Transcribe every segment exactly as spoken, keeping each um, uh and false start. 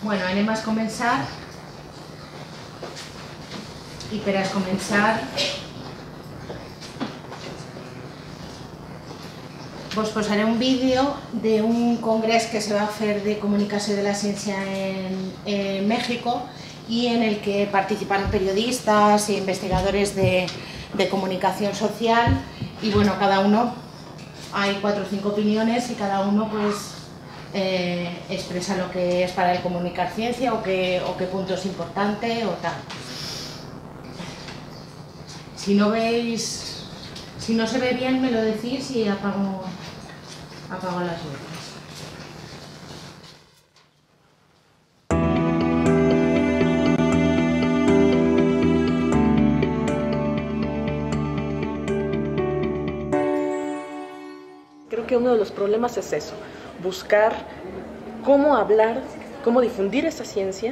Bueno, anem a començar i per a començar vos posaré un vídeo d'un congrés que se va fer de comunicació de la ciència en, en México y en el que participaron periodistas e investigadores de, de comunicación social y bueno, cada uno, hay cuatro o cinco opiniones y cada uno pues eh, expresa lo que es para él comunicar ciencia o qué, o qué punto es importante o tal. Si no veis, si no se ve bien me lo decís y apago, apago las luces. Creo que uno de los problemas es eso, buscar cómo hablar, cómo difundir esa ciencia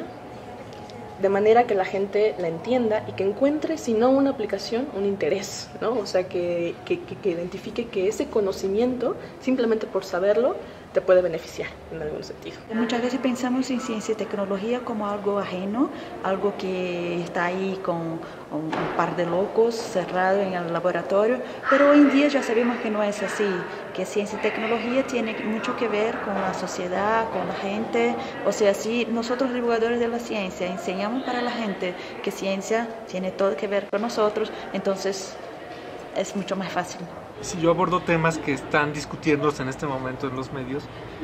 de manera que la gente la entienda y que encuentre, si no una aplicación, un interés, ¿no? O sea, que, que, que identifique que ese conocimiento, simplemente por saberlo, te puede beneficiar en algún sentido. Muchas veces pensamos en ciencia y tecnología como algo ajeno, algo que está ahí con un par de locos cerrado en el laboratorio, pero hoy en día ya sabemos que no es así, que ciencia y tecnología tiene mucho que ver con la sociedad, con la gente. O sea, si nosotros divulgadores de la ciencia enseñamos para la gente que ciencia tiene todo que ver con nosotros, entonces es mucho más fácil. Si yo abordo temas que están discutiéndose en este momento en los medios,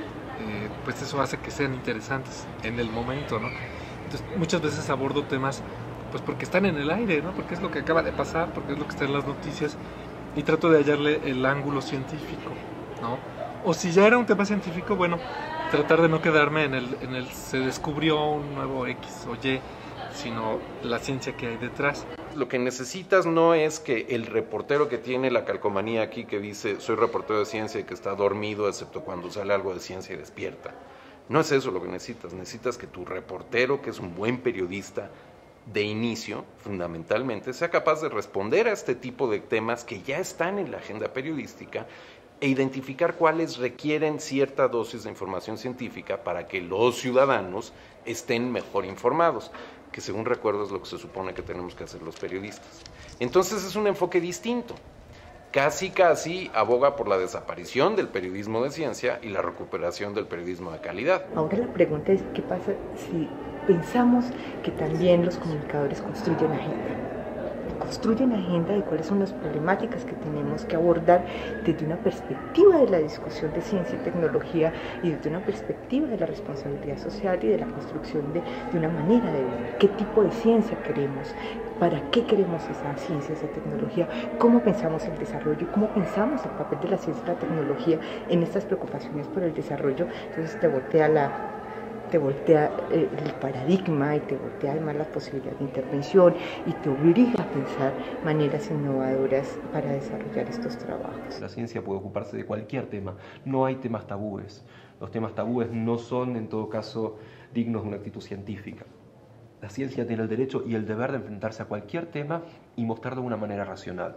eh, pues eso hace que sean interesantes en el momento, ¿no? Entonces, muchas veces abordo temas pues porque están en el aire, ¿no? Porque es lo que acaba de pasar, porque es lo que está en las noticias, y trato de hallarle el ángulo científico, ¿no? O si ya era un tema científico, bueno, tratar de no quedarme en el, en el se descubrió un nuevo X o Y, sino la ciencia que hay detrás. Lo que necesitas no es que el reportero que tiene la calcomanía aquí que dice soy reportero de ciencia y que está dormido excepto cuando sale algo de ciencia y despierta. No es eso lo que necesitas, necesitas que tu reportero, que es un buen periodista de inicio, fundamentalmente, sea capaz de responder a este tipo de temas que ya están en la agenda periodística e identificar cuáles requieren cierta dosis de información científica para que los ciudadanos estén mejor informados, que según recuerdo es lo que se supone que tenemos que hacer los periodistas. Entonces es un enfoque distinto. Casi, casi aboga por la desaparición del periodismo de ciencia y la recuperación del periodismo de calidad. Ahora la pregunta es, ¿qué pasa si pensamos que también los comunicadores construyen agenda? Construyen agenda de cuáles son las problemáticas que tenemos que abordar desde una perspectiva de la discusión de ciencia y tecnología y desde una perspectiva de la responsabilidad social y de la construcción de, de una manera de ver qué tipo de ciencia queremos, para qué queremos esa ciencia, esa tecnología, cómo pensamos el desarrollo, cómo pensamos el papel de la ciencia y la tecnología en estas preocupaciones por el desarrollo. Entonces te voltea la... te voltea el paradigma y te voltea además la posibilidad de intervención y te obliga a pensar maneras innovadoras para desarrollar estos trabajos. La ciencia puede ocuparse de cualquier tema, no hay temas tabúes. Los temas tabúes no son, en todo caso, dignos de una actitud científica. La ciencia tiene el derecho y el deber de enfrentarse a cualquier tema y mostrarlo de una manera racional.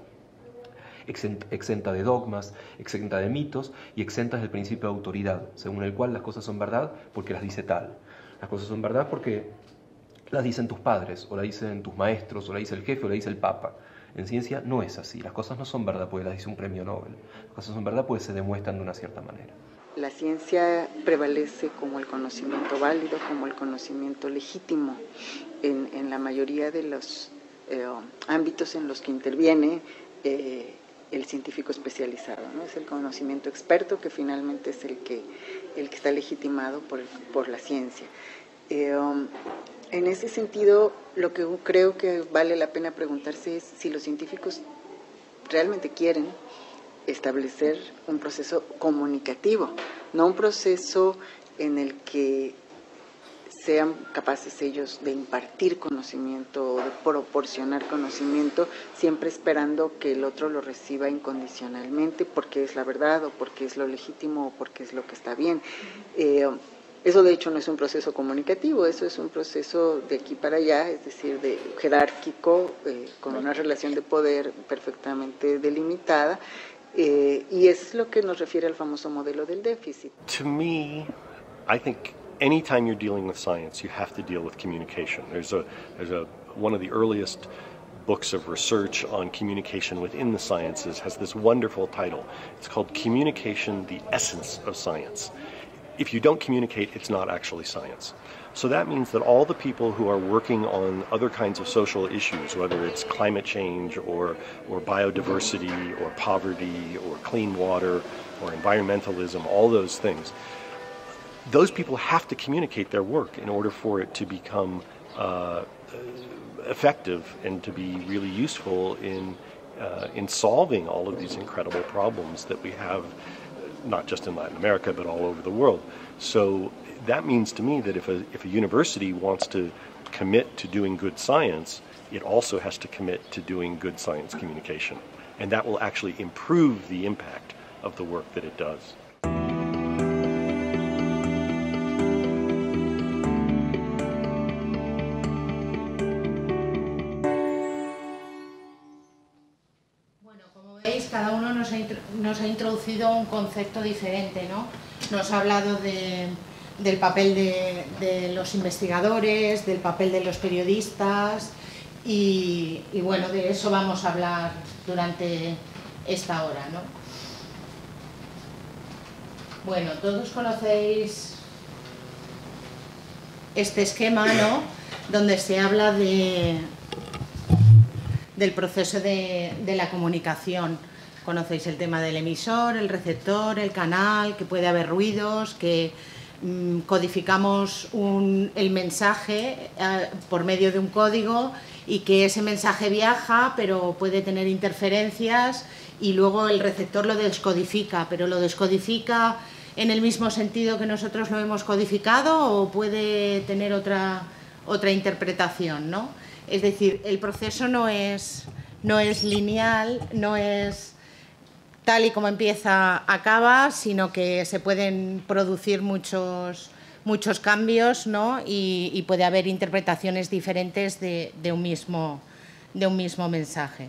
Exenta de dogmas, exenta de mitos y exenta del principio de autoridad, según el cual las cosas son verdad porque las dice tal. Las cosas son verdad porque las dicen tus padres, o las dicen tus maestros, o la dice el jefe, o la dice el papa. En ciencia no es así, las cosas no son verdad porque las dice un premio Nobel. Las cosas son verdad porque se demuestran de una cierta manera. La ciencia prevalece como el conocimiento válido, como el conocimiento legítimo en, en la mayoría de los eh, ámbitos en los que interviene eh, el científico especializado, ¿no? Es el conocimiento experto que finalmente es el que, el que está legitimado por, por la ciencia. Eh, um, en ese sentido, lo que creo que vale la pena preguntarse es si los científicos realmente quieren establecer un proceso comunicativo, no un proceso en el que sean capaces ellos de impartir conocimiento o de proporcionar conocimiento, siempre esperando que el otro lo reciba incondicionalmente porque es la verdad o porque es lo legítimo o porque es lo que está bien. Eh, eso de hecho no es un proceso comunicativo, eso es un proceso de aquí para allá, es decir, de jerárquico, eh, con una relación de poder perfectamente delimitada, eh, y es lo que nos refiere al famoso modelo del déficit. To me, I think anytime you're dealing with science, you have to deal with communication. There's a, there's a, one of the earliest books of research on communication within the sciences has this wonderful title. It's called Communication, the Essence of Science. If you don't communicate, it's not actually science. So that means that all the people who are working on other kinds of social issues, whether it's climate change or, or biodiversity or poverty or clean water or environmentalism, all those things, those people have to communicate their work in order for it to become uh, effective and to be really useful in, uh, in solving all of these incredible problems that we have, not just in Latin America, but all over the world. So that means to me that if a, if a university wants to commit to doing good science, it also has to commit to doing good science communication. And that will actually improve the impact of the work that it does. Cada uno nos ha, nos ha introducido un concepto diferente, ¿no? Nos ha hablado de, del papel de, de los investigadores, del papel de los periodistas y, y bueno, de eso vamos a hablar durante esta hora, ¿no? Bueno, todos conocéis este esquema, ¿no? Donde se habla de, del proceso de, de la comunicación. Conocéis el tema del emisor, el receptor, el canal, que puede haber ruidos, que mmm, codificamos un, el mensaje eh, por medio de un código y que ese mensaje viaja, pero puede tener interferencias y luego el receptor lo descodifica, pero lo descodifica en el mismo sentido que nosotros lo hemos codificado o puede tener otra, otra interpretación, ¿no? Es decir, el proceso no es, no es lineal, no es tal y como empieza, acaba, sino que se pueden producir muchos, muchos cambios, ¿no? y, y puede haber interpretaciones diferentes de, de, un mismo, de un mismo mensaje.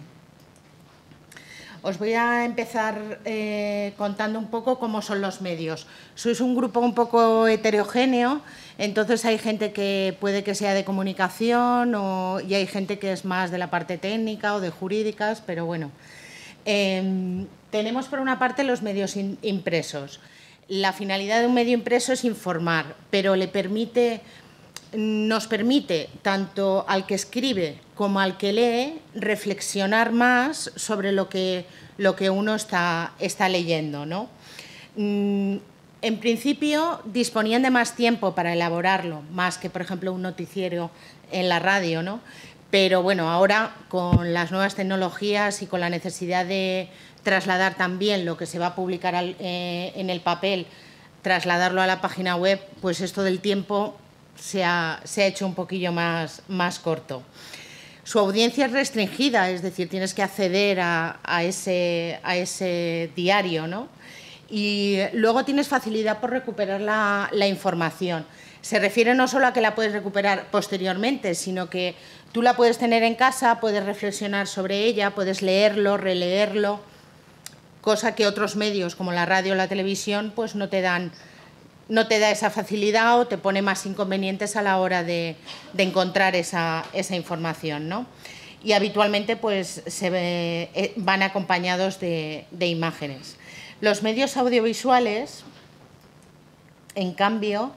Os voy a empezar eh, contando un poco cómo son los medios. Sois un grupo un poco heterogéneo, entonces hay gente que puede que sea de comunicación o, y hay gente que es más de la parte técnica o de jurídicas, pero bueno. Eh, tenemos por una parte los medios in, impresos. La finalidad de un medio impreso es informar, pero le permite, nos permite tanto al que escribe como al que lee reflexionar más sobre lo que, lo que uno está, está leyendo, ¿no? Mm, en principio disponían de más tiempo para elaborarlo, más que por ejemplo un noticiero en la radio, ¿no? Pero bueno, ahora con las nuevas tecnologías y con la necesidad de trasladar también lo que se va a publicar al, eh, en el papel, trasladarlo a la página web, pues esto del tiempo se ha, se ha hecho un poquillo más, más corto. Su audiencia es restringida, es decir, tienes que acceder a, a, ese, a ese diario, ¿no? Y luego tienes facilidad por recuperar la, la información. Se refiere no solo a que la puedes recuperar posteriormente, sino que tú la puedes tener en casa, puedes reflexionar sobre ella, puedes leerlo, releerlo, cosa que otros medios como la radio o la televisión pues no te dan, no te da esa facilidad o te pone más inconvenientes a la hora de, de encontrar esa, esa información, ¿no? Y habitualmente pues se ve, eh, van acompañados de, de imágenes. Los medios audiovisuales, en cambio,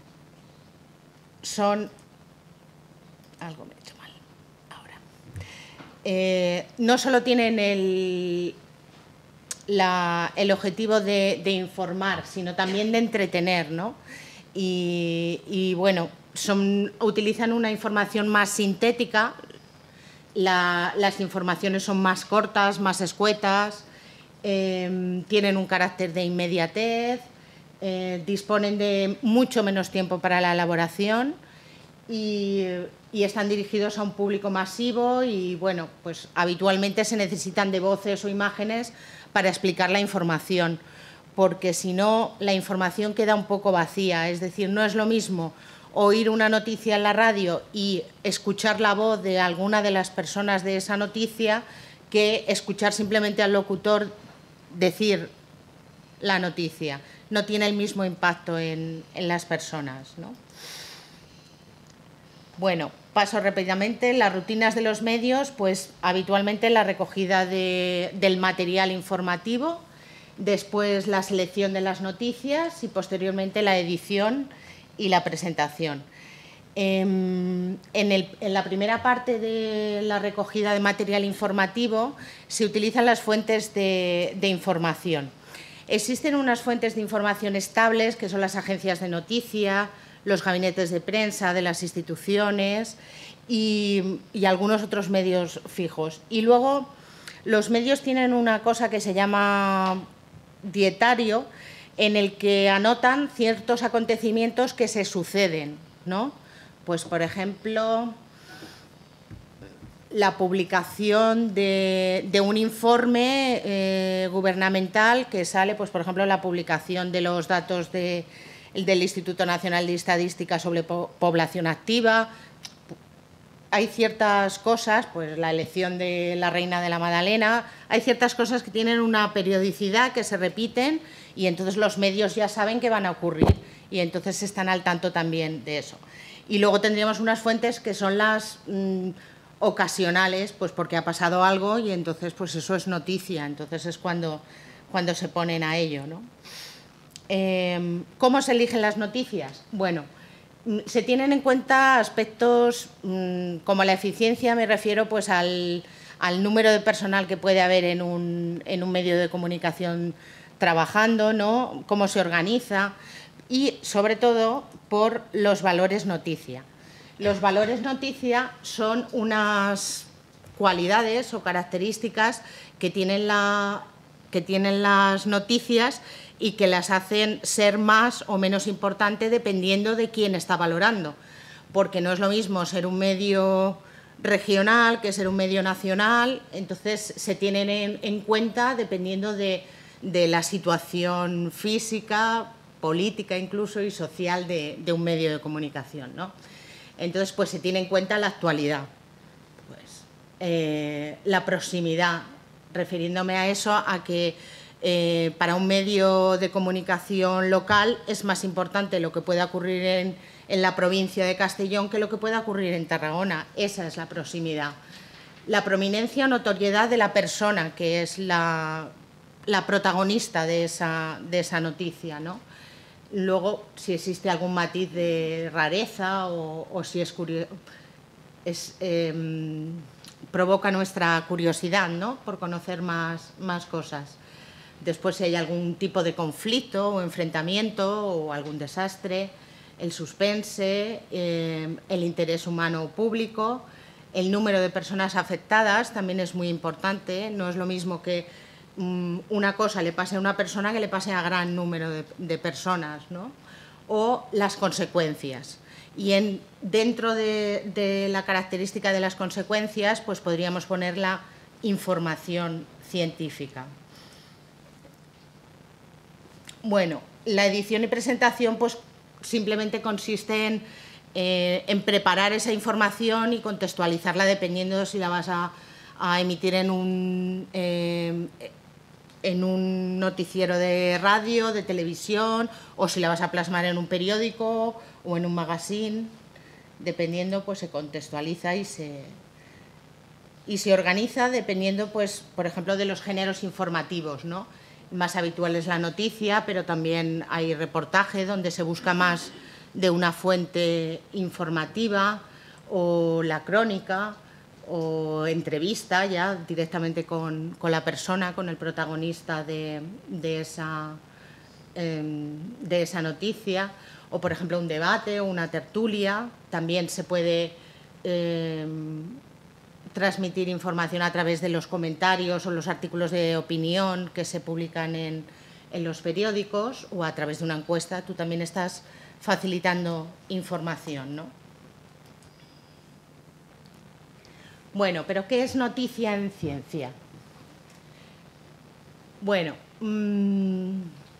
son... Algo me he hecho mal ahora. Eh, no solo tienen el, la, el objetivo de, de informar, sino también de entretener, ¿no? Y, y bueno, son, utilizan una información más sintética, la, las informaciones son más cortas, más escuetas, eh, tienen un carácter de inmediatez, eh, disponen de mucho menos tiempo para la elaboración y, y están dirigidos a un público masivo y, bueno, pues habitualmente se necesitan de voces o imágenes para explicar la información, porque si no, la información queda un poco vacía. Es decir, no es lo mismo oír una noticia en la radio y escuchar la voz de alguna de las personas de esa noticia que escuchar simplemente al locutor decir la noticia. no tiene el mismo impacto en, en las personas, ¿no? Bueno, paso rápidamente. Las rutinas de los medios, pues habitualmente la recogida de, del material informativo, después la selección de las noticias y posteriormente la edición y la presentación. En, el, en la primera parte de la recogida de material informativo se utilizan las fuentes de, de información. Existen unas fuentes de información estables, que son las agencias de noticia, los gabinetes de prensa de las instituciones y, y algunos otros medios fijos. Y luego los medios tienen una cosa que se llama dietario, en el que anotan ciertos acontecimientos que se suceden, ¿no? Pues, por ejemplo, la publicación de, de un informe eh, gubernamental que sale, pues, por ejemplo, la publicación de los datos de, del Instituto Nacional de Estadística sobre po población activa. Hay ciertas cosas, pues la elección de la Reina de la Magdalena, hay ciertas cosas que tienen una periodicidad, que se repiten, y entonces los medios ya saben que van a ocurrir y entonces están al tanto también de eso. Y luego tendríamos unas fuentes que son las mmm, ocasionales, pues porque ha pasado algo y entonces pues eso es noticia, entonces es cuando, cuando se ponen a ello, ¿no? Eh, ¿Cómo se eligen las noticias? Bueno, se tienen en cuenta aspectos mmm, como la eficiencia, me refiero pues al, al número de personal que puede haber en un, en un medio de comunicación trabajando, ¿no? Cómo se organiza y, sobre todo, por los valores noticia. Los valores noticia son unas cualidades o características que tienen, la, que tienen las noticias y que las hacen ser más o menos importante dependiendo de quién está valorando, porque no es lo mismo ser un medio regional que ser un medio nacional, entonces se tienen en, en cuenta dependiendo de, de la situación física, política incluso y social de, de un medio de comunicación, ¿no? Entonces, pues se tiene en cuenta la actualidad, pues, eh, la proximidad, refiriéndome a eso, a que eh, para un medio de comunicación local es más importante lo que pueda ocurrir en, en la provincia de Castellón que lo que pueda ocurrir en Tarragona. Esa es la proximidad. La prominencia o notoriedad de la persona, que es la, la protagonista de esa, de esa noticia, ¿no? Luego, si existe algún matiz de rareza o, o si es, es eh, provoca nuestra curiosidad, ¿no? Por conocer más, más cosas. Después, si hay algún tipo de conflicto o enfrentamiento o algún desastre, el suspense, eh, el interés humano público, el número de personas afectadas también es muy importante. No es lo mismo que una cosa le pase a una persona que le pase a gran número de, de personas, ¿no? O las consecuencias. Y en, dentro de, de la característica de las consecuencias, pues podríamos poner la información científica. Bueno, la edición y presentación pues simplemente consiste en, eh, en preparar esa información y contextualizarla dependiendo de si la vas a, a emitir en un... Eh, en un noticiero de radio, de televisión, o si la vas a plasmar en un periódico o en un magazine, dependiendo, pues se contextualiza y se, y se organiza dependiendo, pues, por ejemplo, de los géneros informativos, ¿no? Más habitual es la noticia, pero también hay reportaje donde se busca más de una fuente informativa, o la crónica, o entrevista ya directamente con, con la persona, con el protagonista de, de, esa, eh, de esa noticia, o por ejemplo un debate o una tertulia. También se puede eh, transmitir información a través de los comentarios o los artículos de opinión que se publican en, en los periódicos, o a través de una encuesta. Tú también estás facilitando información, ¿no? Bueno, pero ¿qué es noticia en ciencia? Bueno, mmm,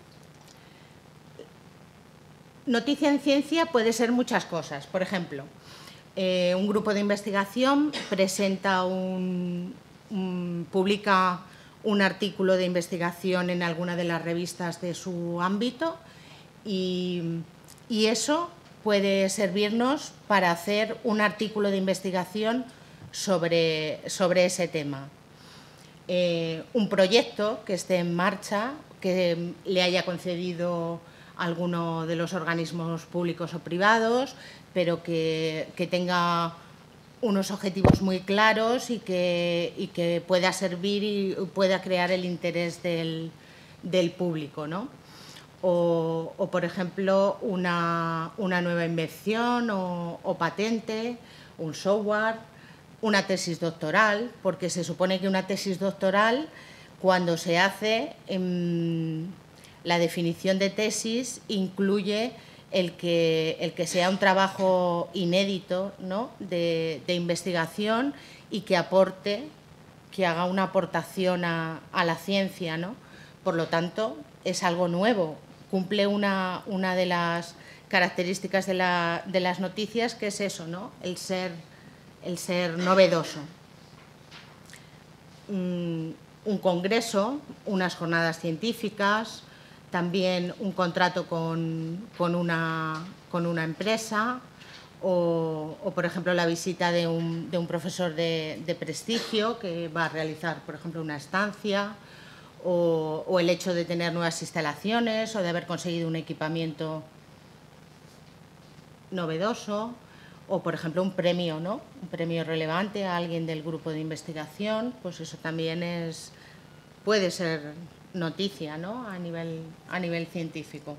noticia en ciencia puede ser muchas cosas. Por ejemplo, eh, un grupo de investigación presenta un, un, publica un artículo de investigación en alguna de las revistas de su ámbito y, y eso puede servirnos para hacer un artículo de investigación sobre, sobre ese tema. Eh, un proyecto que esté en marcha, que le haya concedido alguno de los organismos públicos o privados, pero que, que tenga unos objetivos muy claros y que, y que pueda servir y pueda crear el interés del, del público, ¿no? O, o, por ejemplo, una, una nueva invención o, o patente, un software, una tesis doctoral, porque se supone que una tesis doctoral, cuando se hace, en la definición de tesis incluye el que, el que sea un trabajo inédito, ¿no?, de, de investigación y que aporte, que haga una aportación a, a la ciencia, ¿no? Por lo tanto, es algo nuevo, cumple una, una de las características de, la, de las noticias, que es eso, ¿no?, el ser, el ser novedoso. Mm, un congreso, unas jornadas científicas, también un contrato con, con, una, con una empresa o, o, por ejemplo, la visita de un, de un profesor de, de prestigio que va a realizar, por ejemplo, una estancia o, o el hecho de tener nuevas instalaciones o de haber conseguido un equipamiento novedoso o, por ejemplo, un premio, ¿no?, un premio relevante a alguien del grupo de investigación, pues eso también es, puede ser noticia, ¿no?, a nivel, a nivel científico.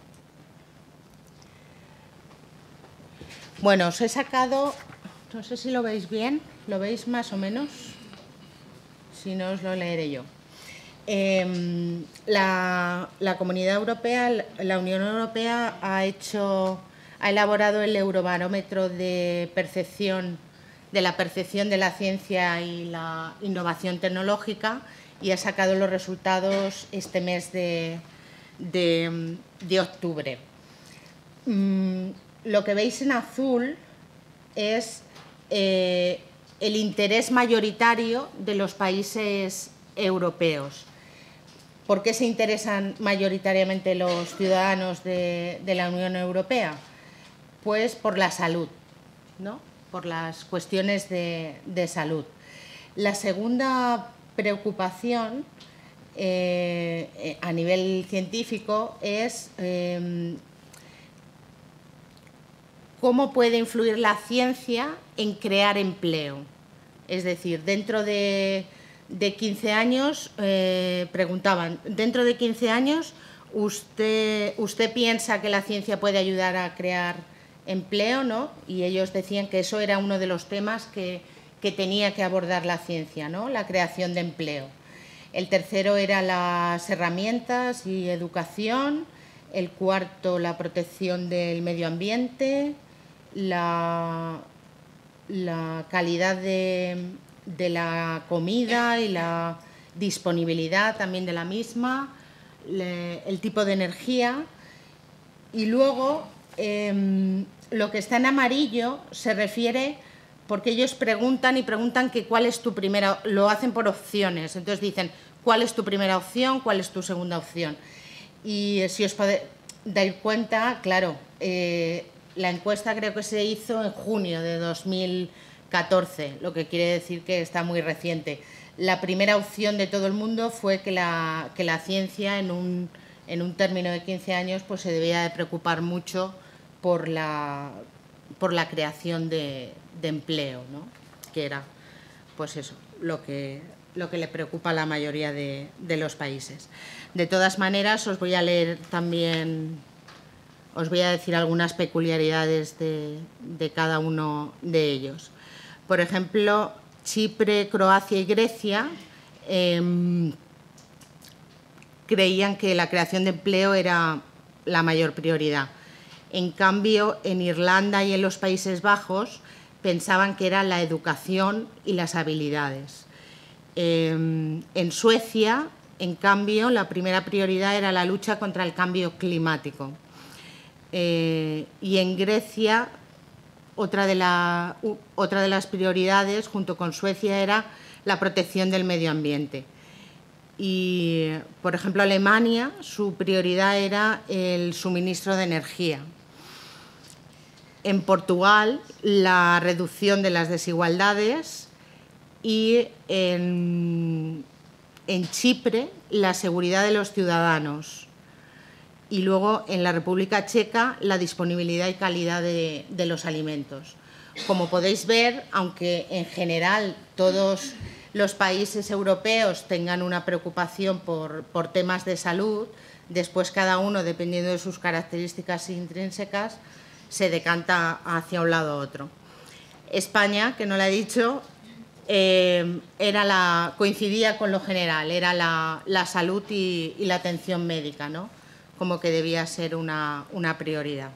Bueno, os he sacado, no sé si lo veis bien, ¿lo veis más o menos? Si no, os lo leeré yo. Eh, la, la Comunidad Europea, la Unión Europea ha hecho, ha elaborado el Eurobarómetro de percepción, de la percepción de la ciencia y la innovación tecnológica, y ha sacado los resultados este mes de, de, de octubre. Mm, lo que veis en azul es eh, el interés mayoritario de los países europeos. ¿Por qué se interesan mayoritariamente los ciudadanos de, de la Unión Europea? Pues por la salud, ¿no?, por las cuestiones de, de salud. La segunda preocupación eh, a nivel científico es eh, cómo puede influir la ciencia en crear empleo. Es decir, dentro de, de quince años, eh, preguntaban, dentro de quince años, ¿usted, ¿usted piensa que la ciencia puede ayudar a crear empleo, ¿no? Y ellos decían que eso era uno de los temas que, que tenía que abordar la ciencia, ¿no?, la creación de empleo. El tercero era las herramientas y educación, el cuarto la protección del medio ambiente, la, la calidad de, de la comida y la disponibilidad también de la misma, le, el tipo de energía, y luego eh, lo que está en amarillo se refiere, porque ellos preguntan y preguntan que cuál es tu primera, lo hacen por opciones, entonces dicen cuál es tu primera opción, cuál es tu segunda opción. Y si os podéis dar cuenta, claro, eh, la encuesta creo que se hizo en junio de dos mil catorce, lo que quiere decir que está muy reciente. La primera opción de todo el mundo fue que la, que la ciencia en un, en un término de quince años pues se debía de preocupar mucho por la, por la creación de, de empleo, ¿no?, que era pues eso, lo que, lo que le preocupa a la mayoría de, de los países. De todas maneras, os voy a leer también, os voy a decir algunas peculiaridades de, de cada uno de ellos. Por ejemplo, Chipre, Croacia y Grecia eh, creían que la creación de empleo era la mayor prioridad. En cambio, en Irlanda y en los Países Bajos pensaban que era la educación y las habilidades. Eh, en Suecia, en cambio, la primera prioridad era la lucha contra el cambio climático. Eh, y en Grecia, otra de, la, uh, otra de las prioridades, junto con Suecia, era la protección del medio ambiente. y, por ejemplo, Alemania, su prioridad era el suministro de energía. En Portugal, la reducción de las desigualdades y en, en Chipre, la seguridad de los ciudadanos. Y luego, en la República Checa, la disponibilidad y calidad de, de los alimentos. Como podéis ver, aunque en general todos los países europeos tengan una preocupación por, por temas de salud, después cada uno, dependiendo de sus características intrínsecas, se decanta hacia un lado u otro. España, que no lo he dicho, eh, era la, coincidía con lo general, era la, la salud y, y la atención médica, ¿no? Como que debía ser una, una prioridad.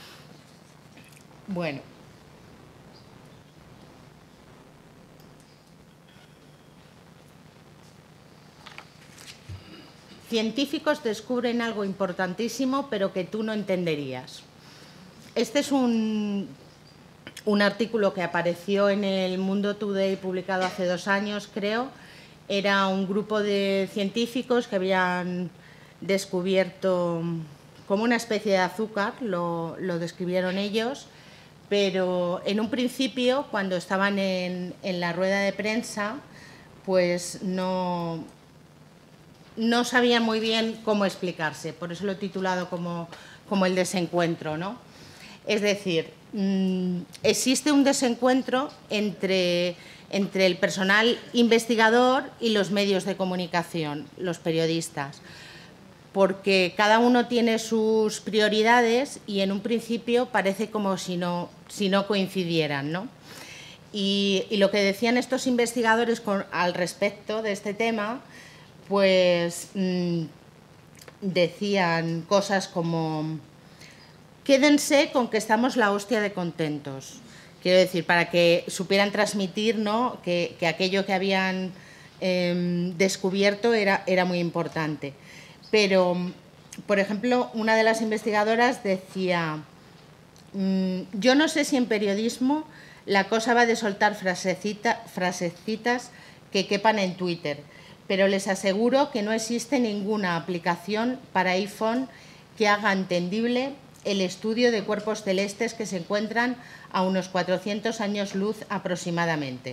Bueno. Científicos descubren algo importantísimo, pero que tú no entenderías. Este es un, un artículo que apareció en el Mundo Today, publicado hace dos años, creo. Era un grupo de científicos que habían descubierto como una especie de azúcar, lo, lo describieron ellos, pero en un principio, cuando estaban en, en la rueda de prensa, pues no, no sabían muy bien cómo explicarse. Por eso lo he titulado como, como el desencuentro, ¿no? Es decir, mmm, existe un desencuentro entre, entre el personal investigador y los medios de comunicación, los periodistas, porque cada uno tiene sus prioridades y en un principio parece como si no, si no coincidieran, ¿no? Y, y lo que decían estos investigadores con, al respecto de este tema, pues mmm, decían cosas como: quédense con que estamos la hostia de contentos. Quiero decir, para que supieran transmitir, ¿no?, que, que aquello que habían eh, descubierto era, era muy importante. Pero, por ejemplo, una de las investigadoras decía: mmm, yo no sé si en periodismo la cosa va de soltar frasecita, frasecitas que quepan en Twitter, pero les aseguro que no existe ninguna aplicación para iPhone que haga entendible el estudio de cuerpos celestes que se encuentran a unos cuatrocientos años luz aproximadamente.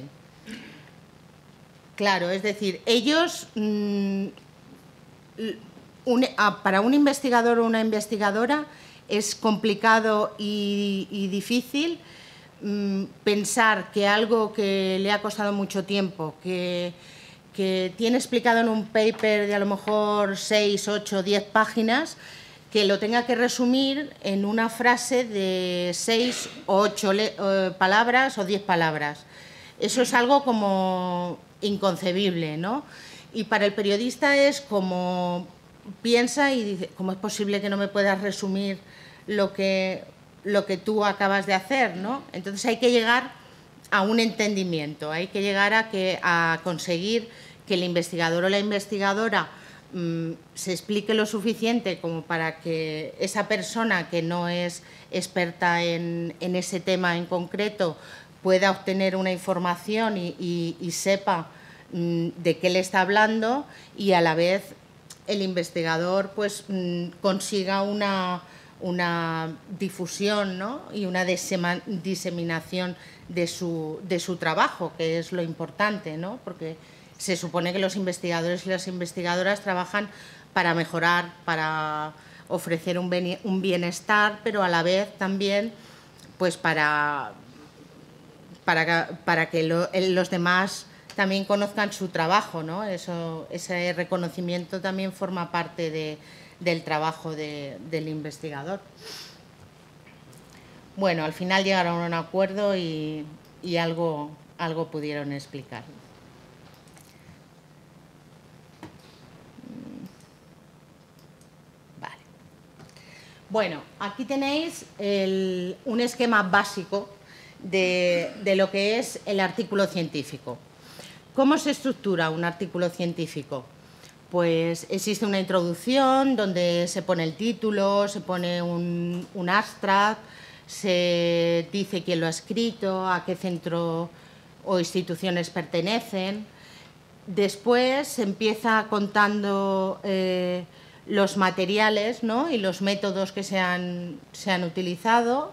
Claro, es decir, ellos, mmm, un, para un investigador o una investigadora es complicado y, y difícil mmm, pensar que algo que le ha costado mucho tiempo, que, que tiene explicado en un paper de a lo mejor seis, ocho, diez páginas, que lo tenga que resumir en una frase de seis o ocho eh, palabras o diez palabras. Eso es algo como inconcebible, ¿no? Y para el periodista es como piensa y dice: ¿cómo es posible que no me puedas resumir lo que, lo que tú acabas de hacer, ¿no? Entonces hay que llegar a un entendimiento, hay que llegar a, que, a conseguir que el investigador o la investigadora se explique lo suficiente como para que esa persona que no es experta en, en ese tema en concreto pueda obtener una información y, y, y sepa mmm, de qué le está hablando, y a la vez el investigador pues mmm, consiga una, una difusión, ¿no?, y una diseminación de su, de su trabajo, que es lo importante, ¿no?, porque se supone que los investigadores y las investigadoras trabajan para mejorar, para ofrecer un bienestar, pero a la vez también pues para, para, para que lo, los demás también conozcan su trabajo, ¿no? Eso, ese reconocimiento también forma parte de, del trabajo de, del investigador. Bueno, al final llegaron a un acuerdo y, y algo, algo pudieron explicar. Bueno, aquí tenéis el, un esquema básico de, de lo que es el artículo científico. ¿Cómo se estructura un artículo científico? Pues existe una introducción donde se pone el título, se pone un, un abstract, se dice quién lo ha escrito, a qué centro o instituciones pertenecen. después se empieza contando eh, los materiales, ¿no?, y los métodos que se han, se han utilizado,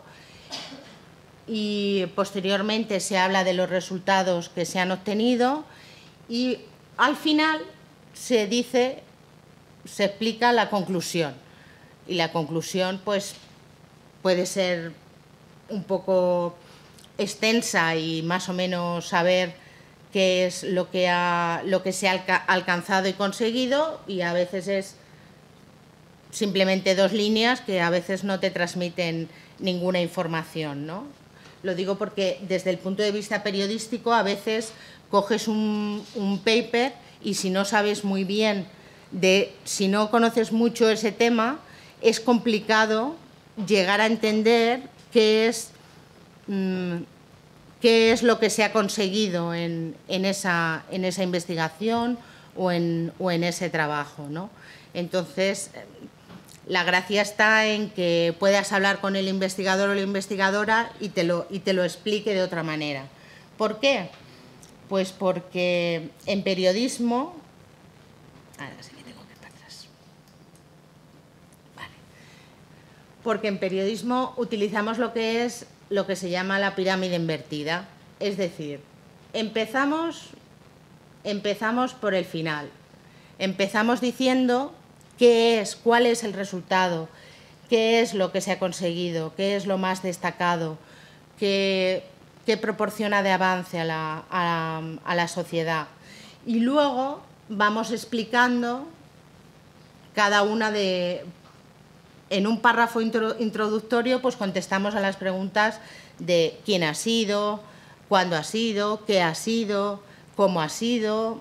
y posteriormente se habla de los resultados que se han obtenido, y al final se dice, se explica la conclusión. Y la conclusión, pues, puede ser un poco extensa y más o menos saber qué es lo que, ha, lo que se ha alca- alcanzado y conseguido, y a veces es simplemente dos líneas que a veces no te transmiten ninguna información, ¿no? Lo digo porque desde el punto de vista periodístico a veces coges un, un paper y si no sabes muy bien, de, si no conoces mucho ese tema, es complicado llegar a entender qué es, mmm, qué es lo que se ha conseguido en, en, esa, en esa investigación o en, o en ese trabajo, ¿no? Entonces, la gracia está en que puedas hablar con el investigador o la investigadora y te lo, y te lo explique de otra manera. ¿Por qué? Pues porque en periodismo... Ahora sí que tengo que ir para atrás. Vale. Porque en periodismo utilizamos lo que es lo que se llama la pirámide invertida. Es decir, empezamos, empezamos por el final. Empezamos diciendo qué es, cuál es el resultado, qué es lo que se ha conseguido, qué es lo más destacado, qué, qué proporciona de avance a la, a, a la sociedad. Y luego vamos explicando cada una de... En un párrafo intro, introductorio, pues contestamos a las preguntas de quién ha sido, cuándo ha sido, qué ha sido, cómo ha sido,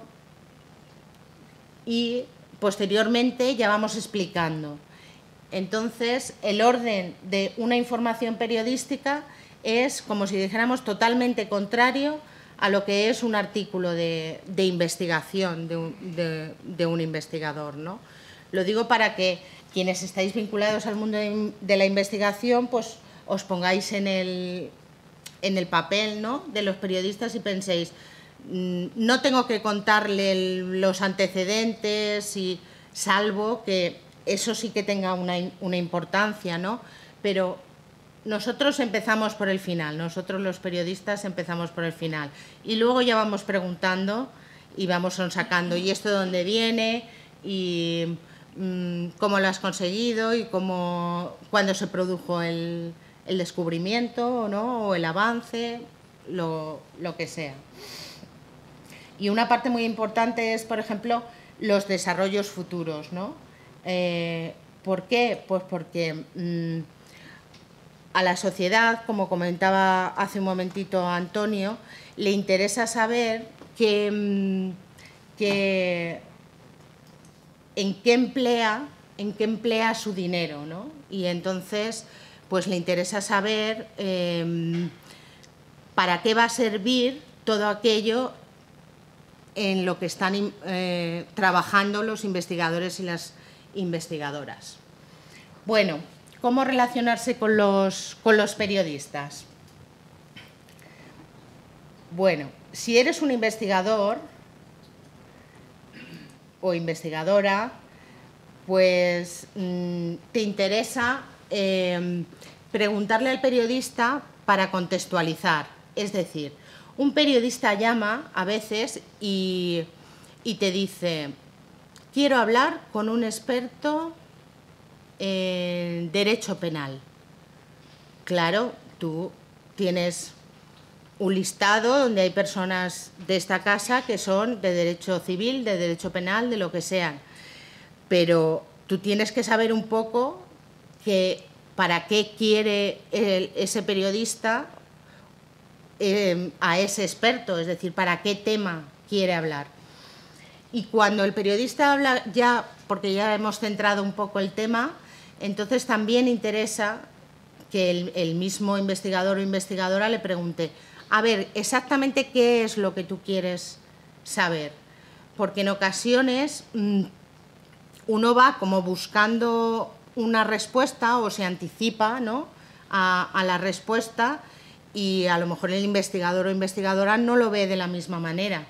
y posteriormente ya vamos explicando. Entonces, el orden de una información periodística es, como si dijéramos, totalmente contrario a lo que es un artículo de, de investigación de un, de, de un investigador, ¿no? Lo digo para que quienes estáis vinculados al mundo de, de la investigación, pues os pongáis en el, en el papel, ¿no?, de los periodistas y penséis, no tengo que contarle el, los antecedentes, y, salvo que eso sí que tenga una, una importancia, ¿no? Pero nosotros empezamos por el final, nosotros los periodistas empezamos por el final. Y luego ya vamos preguntando y vamos sacando, ¿y esto de dónde viene? Y mmm, cómo lo has conseguido, y cómo, cuándo se produjo el, el descubrimiento, ¿no?, o el avance, lo, lo que sea. Y una parte muy importante es, por ejemplo, los desarrollos futuros, ¿no? Eh, ¿Por qué? Pues porque mmm, a la sociedad, como comentaba hace un momentito Antonio, le interesa saber que, mmm, que, en qué emplea, en qué emplea su dinero, ¿no? Y entonces, pues le interesa saber eh, para qué va a servir todo aquello en lo que están eh, trabajando los investigadores y las investigadoras. Bueno, ¿cómo relacionarse con los, con los periodistas? Bueno, si eres un investigador o investigadora, pues mmm, te interesa eh, preguntarle al periodista para contextualizar, es decir, un periodista llama a veces y, y te dice, quiero hablar con un experto en derecho penal. Claro, tú tienes un listado donde hay personas de esta casa que son de derecho civil, de derecho penal, de lo que sean. Pero tú tienes que saber un poco que para qué quiere el, ese periodista Eh, a ese experto, es decir, para qué tema quiere hablar. Y cuando el periodista habla ya, porque ya hemos centrado un poco el tema, entonces también interesa que el, el mismo investigador o investigadora le pregunte, a ver, exactamente qué es lo que tú quieres saber, porque en ocasiones mmm, uno va como buscando una respuesta o se anticipa, ¿no?, a, a la respuesta, y a lo mejor el investigador o investigadora no lo ve de la misma manera.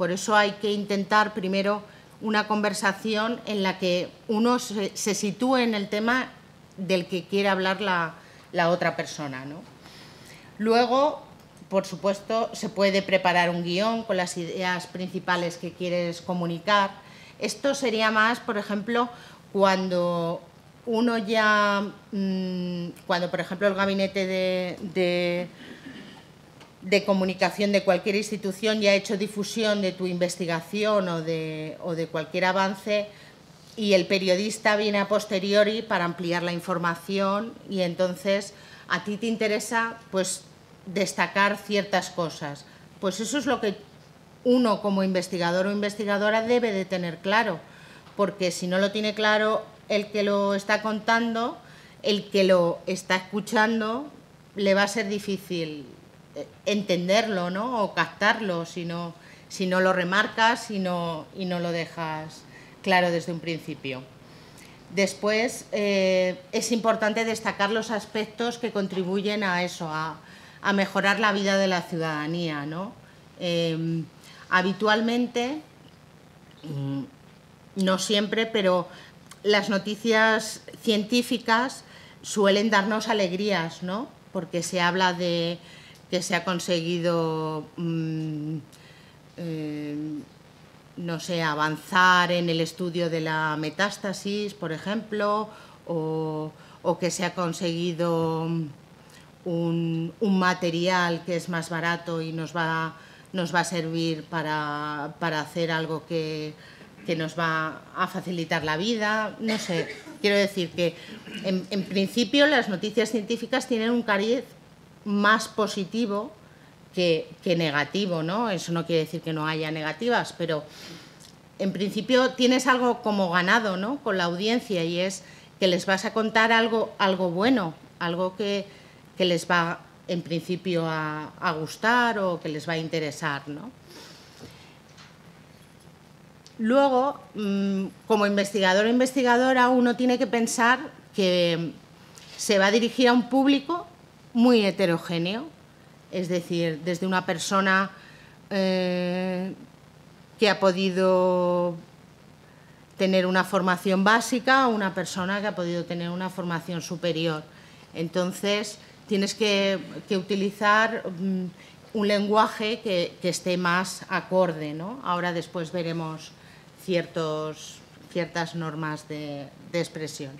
Por eso hay que intentar primero una conversación en la que uno se, se sitúe en el tema del que quiere hablar la, la otra persona, ¿no? Luego, por supuesto, se puede preparar un guión con las ideas principales que quieres comunicar. Esto sería más, por ejemplo, cuando uno ya, mmm, cuando por ejemplo el gabinete de, de, de comunicación de cualquier institución ya ha hecho difusión de tu investigación o de, o de cualquier avance, y el periodista viene a posteriori para ampliar la información, y entonces a ti te interesa pues destacar ciertas cosas. Pues eso es lo que uno como investigador o investigadora debe de tener claro, porque si no lo tiene claro el que lo está contando, el que lo está escuchando, le va a ser difícil entenderlo, ¿no? O captarlo si no, si no lo remarcas y no, y no lo dejas claro desde un principio. Después, eh, es importante destacar los aspectos que contribuyen a eso, a, a mejorar la vida de la ciudadanía, ¿no? Eh, habitualmente, no siempre, pero las noticias científicas suelen darnos alegrías, ¿no? Porque se habla de que se ha conseguido, mmm, eh, no sé, avanzar en el estudio de la metástasis, por ejemplo, o, o que se ha conseguido un, un material que es más barato y nos va, nos va a servir para, para hacer algo que, que nos va a facilitar la vida. No sé, quiero decir que en, en principio las noticias científicas tienen un cariz más positivo que, que negativo, ¿no? Eso no quiere decir que no haya negativas, pero en principio tienes algo como ganado, ¿no? Con la audiencia, y es que les vas a contar algo, algo bueno, algo que, que les va en principio a, a gustar o que les va a interesar, ¿no? Luego, como investigador o investigadora, uno tiene que pensar que se va a dirigir a un público muy heterogéneo, es decir, desde una persona eh, que ha podido tener una formación básica a una persona que ha podido tener una formación superior. Entonces, tienes que, que utilizar um, un lenguaje que, que esté más acorde, ¿no? Ahora después veremos ciertos, ciertas normas de, de expresión.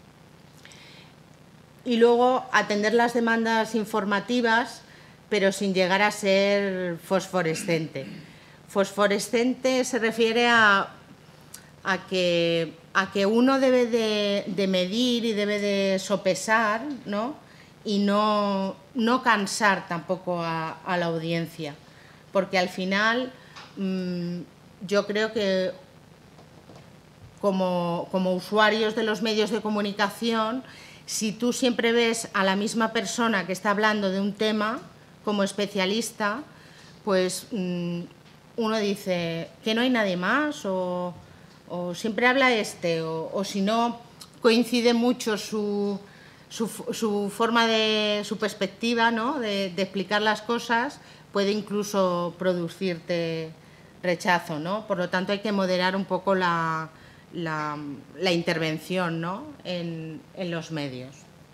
Y luego atender las demandas informativas, pero sin llegar a ser fosforescente. Fosforescente se refiere a, a, que, a que uno debe de, de medir y debe de sopesar, ¿no? Y no, no cansar tampoco a, a la audiencia, porque al final mmm, yo creo que como, como usuarios de los medios de comunicación, si tú siempre ves a la misma persona que está hablando de un tema como especialista, pues mmm, uno dice que no hay nadie más, o, o siempre habla este, o, o si no coincide mucho su, su, su forma de, su perspectiva, ¿no? de, de explicar las cosas, puede incluso producirte rechazo, ¿no? Por lo tanto, hay que moderar un poco la, la, la intervención, ¿no? en, en los medios.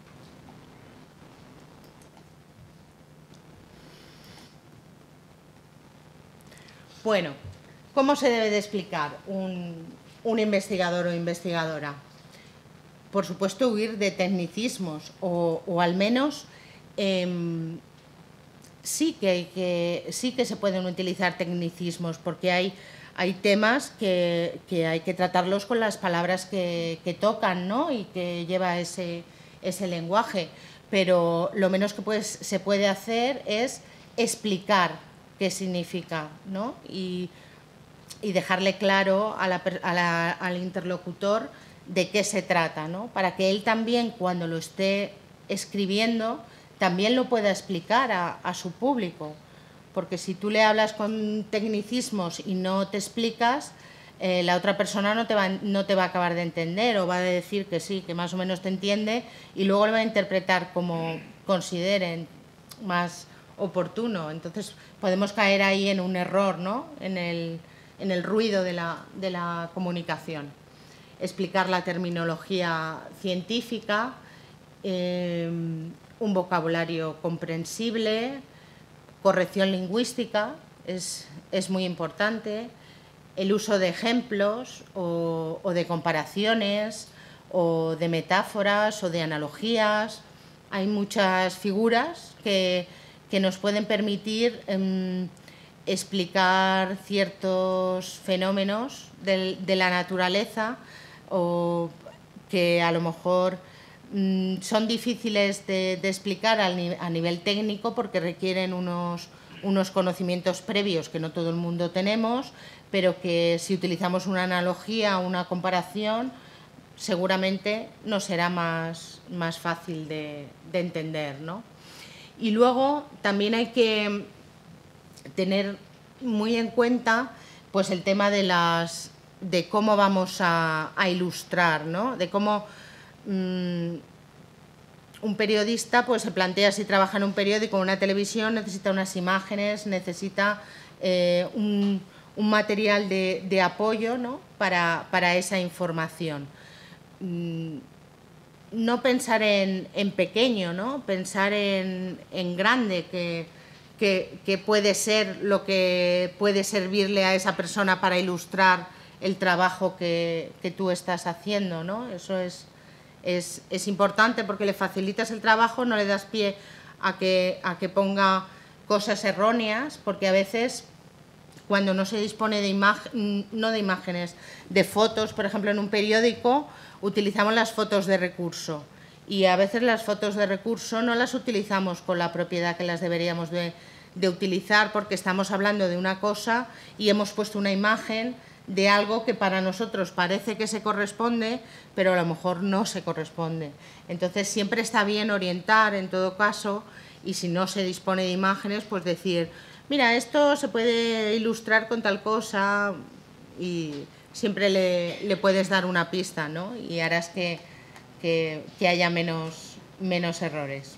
Bueno, ¿cómo se debe de explicar un, un investigador o investigadora? Por supuesto, huir de tecnicismos, o, o al menos eh, sí, que, que, sí que se pueden utilizar tecnicismos, porque hay, hay temas que, que hay que tratarlos con las palabras que, que tocan, ¿no? Y que lleva ese, ese lenguaje. Pero lo menos que pues, se puede hacer es explicar qué significa, ¿no? Y, y dejarle claro a la, a la, al interlocutor de qué se trata, ¿no? Para que él también, cuando lo esté escribiendo, también lo pueda explicar a, a su público. Porque si tú le hablas con tecnicismos y no te explicas, eh, la otra persona no te, va, no te va a acabar de entender, o va a decir que sí, que más o menos te entiende, y luego lo va a interpretar como consideren más oportuno. Entonces podemos caer ahí en un error, ¿no? En el, en el ruido de la, de la comunicación. Explicar la terminología científica, eh, un vocabulario comprensible, corrección lingüística es, es muy importante, el uso de ejemplos o, o de comparaciones o de metáforas o de analogías. Hay muchas figuras que, que nos pueden permitir eh, explicar ciertos fenómenos de, de la naturaleza o que a lo mejor mmm, son difíciles de, de explicar a, ni, a nivel técnico porque requieren unos, unos conocimientos previos que no todo el mundo tenemos, pero que si utilizamos una analogía o una comparación seguramente nos será más, más fácil de, de entender, ¿no? Y luego también hay que tener muy en cuenta pues, el tema de, las, de cómo vamos a, a ilustrar, ¿no? De cómo mmm, un periodista pues, se plantea si trabaja en un periódico o en una televisión, necesita unas imágenes, necesita eh, un, un material de, de apoyo, ¿no? para, para esa información. No pensar en, en pequeño, ¿no? Pensar en, en grande, que, que, que puede ser lo que puede servirle a esa persona para ilustrar el trabajo que, que tú estás haciendo, ¿no? Eso es, es, es importante porque le facilitas el trabajo, no le das pie a que, a que ponga cosas erróneas, porque a veces cuando no se dispone de imagen, no de imágenes, de fotos, por ejemplo, en un periódico, utilizamos las fotos de recurso y a veces las fotos de recurso no las utilizamos con la propiedad que las deberíamos de, de utilizar porque estamos hablando de una cosa y hemos puesto una imagen de algo que para nosotros parece que se corresponde, pero a lo mejor no se corresponde. Entonces siempre está bien orientar en todo caso y si no se dispone de imágenes, pues decir, mira, esto se puede ilustrar con tal cosa y siempre le, le puedes dar una pista, ¿no? Y harás que, que, que haya menos, menos errores.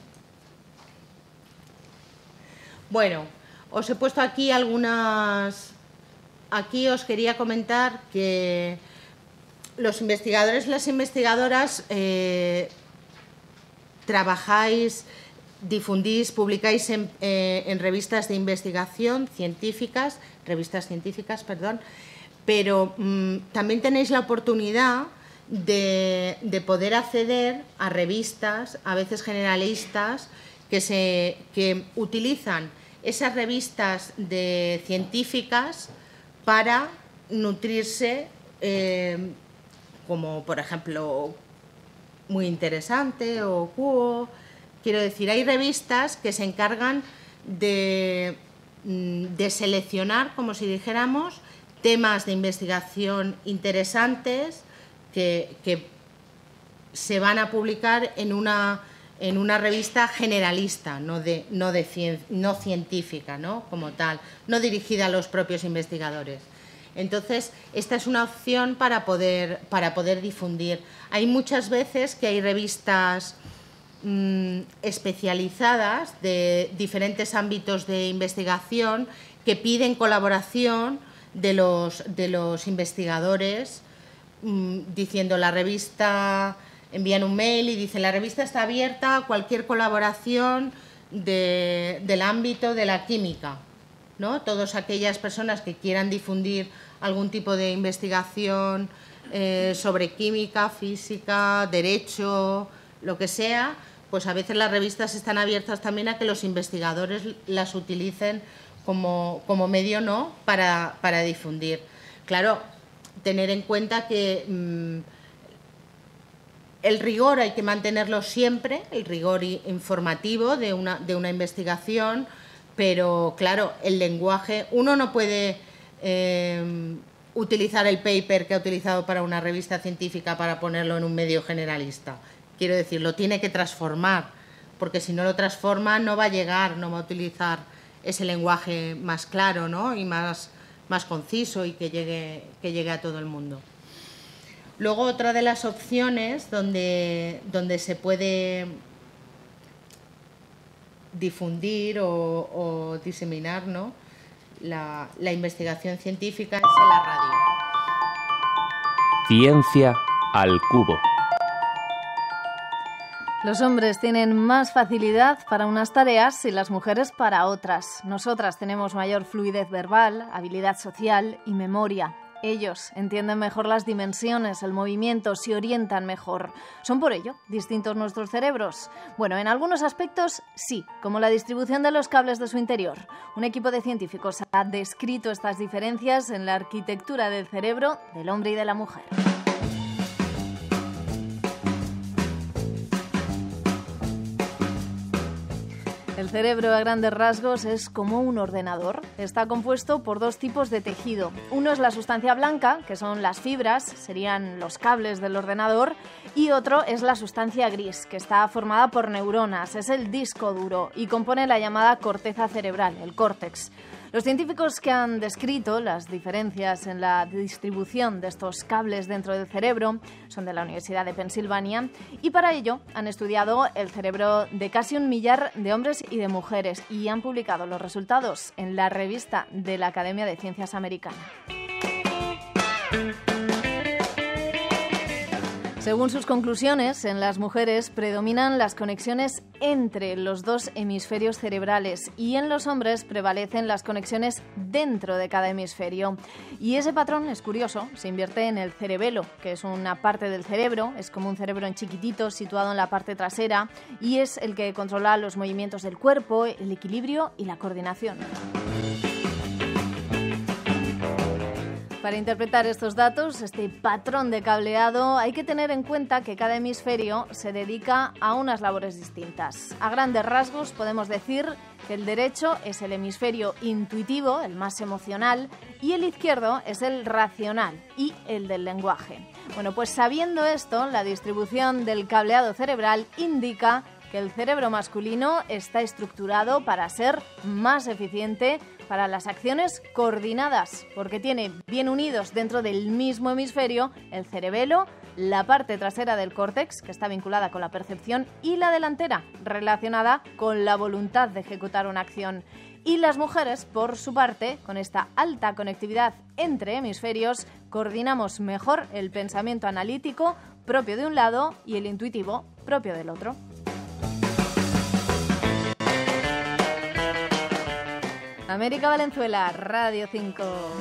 Bueno, os he puesto aquí algunas... Aquí os quería comentar que los investigadores y las investigadoras eh, trabajáis, difundís, publicáis en, eh, en revistas de investigación científicas, revistas científicas, perdón, pero mmm, también tenéis la oportunidad de, de poder acceder a revistas, a veces generalistas, que, se, que utilizan esas revistas de científicas para nutrirse, eh, como por ejemplo Muy Interesante o Cuo. Quiero decir, hay revistas que se encargan de, de seleccionar, como si dijéramos, temas de investigación interesantes que, que se van a publicar en una, en una revista generalista, no, de, no, de cien, no científica, ¿no? Como tal, no dirigida a los propios investigadores. Entonces, esta es una opción para poder, para poder difundir. Hay muchas veces que hay revistas mmm, especializadas de diferentes ámbitos de investigación que piden colaboración de los, de los investigadores, mmm, diciendo la revista, envían un mail y dicen la revista está abierta a cualquier colaboración de, del ámbito de la química, ¿no? Todas aquellas personas que quieran difundir algún tipo de investigación eh, sobre química, física, derecho, lo que sea, pues a veces las revistas están abiertas también a que los investigadores las utilicen como, como medio, ¿no? para, para difundir. Claro, tener en cuenta que mmm, el rigor hay que mantenerlo siempre, el rigor informativo de una, de una investigación, pero claro, el lenguaje, uno no puede eh, utilizar el paper que ha utilizado para una revista científica para ponerlo en un medio generalista. Quiero decir, lo tiene que transformar, porque si no lo transforma no va a llegar, no va a utilizar ese lenguaje más claro, ¿no? Y más, más conciso y que llegue, que llegue a todo el mundo. Luego, otra de las opciones donde, donde se puede difundir o, o diseminar, ¿no?, la, la investigación científica es en la radio. Ciencia al cubo. Los hombres tienen más facilidad para unas tareas y las mujeres para otras. Nosotras tenemos mayor fluidez verbal, habilidad social y memoria. Ellos entienden mejor las dimensiones, el movimiento, se orientan mejor. ¿Son por ello distintos nuestros cerebros? Bueno, en algunos aspectos sí, como la distribución de los cables de su interior. Un equipo de científicos ha descrito estas diferencias en la arquitectura del cerebro del hombre y de la mujer. El cerebro a grandes rasgos es como un ordenador. Está compuesto por dos tipos de tejido. Uno es la sustancia blanca, que son las fibras, serían los cables del ordenador, y otro es la sustancia gris, que está formada por neuronas, es el disco duro y compone la llamada corteza cerebral, el córtex. Los científicos que han descrito las diferencias en la distribución de estos cables dentro del cerebro son de la Universidad de Pensilvania y para ello han estudiado el cerebro de casi un millar de hombres y de mujeres y han publicado los resultados en la revista de la Academia de Ciencias Americana. Según sus conclusiones, en las mujeres predominan las conexiones entre los dos hemisferios cerebrales y en los hombres prevalecen las conexiones dentro de cada hemisferio. Y ese patrón es curioso, se invierte en el cerebelo, que es una parte del cerebro, es como un cerebro en chiquitito situado en la parte trasera y es el que controla los movimientos del cuerpo, el equilibrio y la coordinación. Para interpretar estos datos, este patrón de cableado, hay que tener en cuenta que cada hemisferio se dedica a unas labores distintas. A grandes rasgos podemos decir que el derecho es el hemisferio intuitivo, el más emocional, y el izquierdo es el racional y el del lenguaje. Bueno, pues sabiendo esto, la distribución del cableado cerebral indica que el cerebro masculino está estructurado para ser más eficiente para las acciones coordinadas, porque tiene bien unidos dentro del mismo hemisferio el cerebelo, la parte trasera del córtex, que está vinculada con la percepción, y la delantera, relacionada con la voluntad de ejecutar una acción. Y las mujeres, por su parte, con esta alta conectividad entre hemisferios, coordinamos mejor el pensamiento analítico propio de un lado y el intuitivo propio del otro. América Valenzuela, Radio cinco.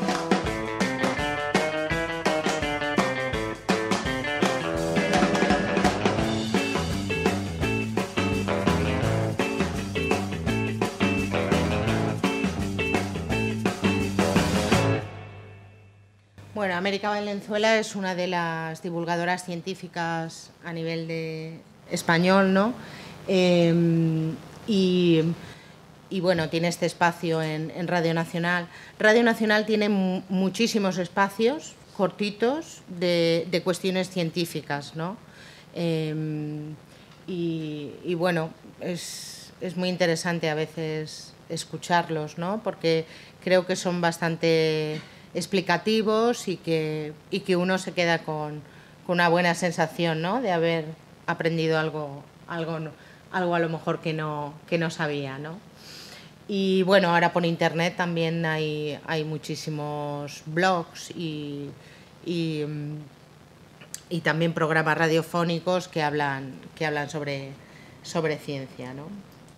Bueno, América Valenzuela es una de las divulgadoras científicas a nivel de español, ¿no? Eh, y... Y bueno, tiene este espacio en, en Radio Nacional. Radio Nacional tiene mu muchísimos espacios cortitos de, de cuestiones científicas, ¿no? Eh, y, y bueno, es, es muy interesante a veces escucharlos, ¿no? Porque creo que son bastante explicativos y que, y que uno se queda con, con una buena sensación, ¿no?, de haber aprendido algo, algo, algo a lo mejor que no, que no sabía, ¿no? Y bueno, ahora por internet también hay, hay muchísimos blogs y, y, y también programas radiofónicos que hablan, que hablan sobre, sobre ciencia, ¿no?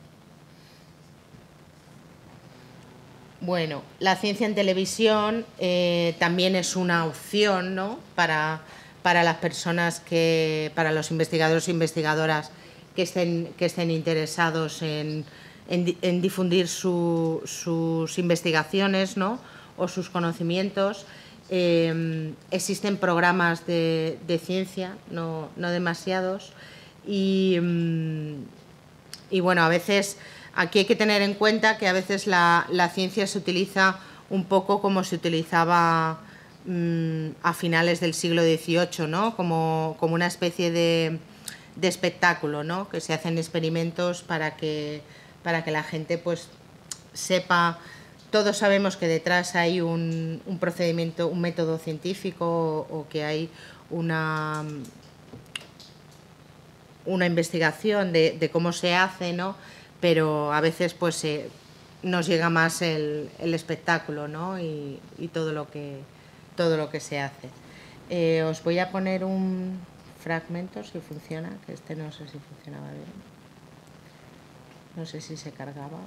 Bueno, la ciencia en televisión eh, también es una opción, ¿no?, para, para las personas que, para los investigadores e investigadoras que estén, que estén interesados en En, en difundir su, sus investigaciones, ¿no?, o sus conocimientos. Eh, existen programas de, de ciencia, no, no demasiados, y, y bueno, a veces aquí hay que tener en cuenta que a veces la, la ciencia se utiliza un poco como se utilizaba mmm, a finales del siglo dieciocho, ¿no?, como, como una especie de, de espectáculo, ¿no?, que se hacen experimentos para que para que la gente pues sepa. Todos sabemos que detrás hay un, un procedimiento, un método científico o, o que hay una, una investigación de, de cómo se hace, ¿no?, pero a veces pues eh, nos llega más el, el espectáculo, ¿no? y, y todo, lo que, todo lo que se hace. Eh, os voy a poner un fragmento, si funciona, que este no sé si funcionaba bien. No sé si se cargaba.